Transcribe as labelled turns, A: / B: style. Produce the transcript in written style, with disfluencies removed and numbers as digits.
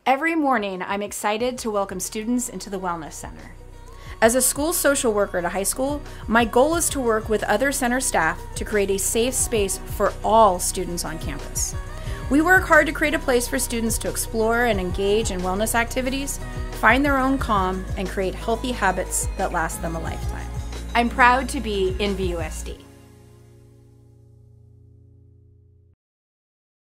A: Every morning, I'm excited to welcome students into the Wellness Center. As a school social worker at a high school, my goal is to work with other center staff to create a safe space for all students on campus. We work hard to create a place for students to explore and engage in wellness activities, find their own calm, and create healthy habits that last them a lifetime. I'm proud to be NVUSD.